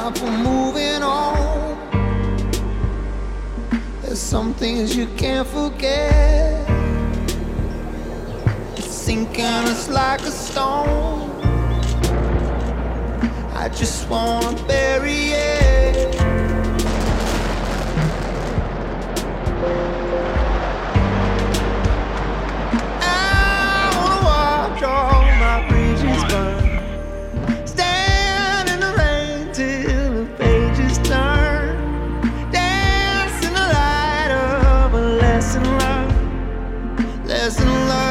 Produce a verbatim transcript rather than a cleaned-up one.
time for moving on. There's some things you can't forget. It's sinking us like a stone. I just wanna bury it. I wanna watch all my bridges burn. Stand in the rain till the pages turn. Dance in the light of a lesson learned. Lesson learned.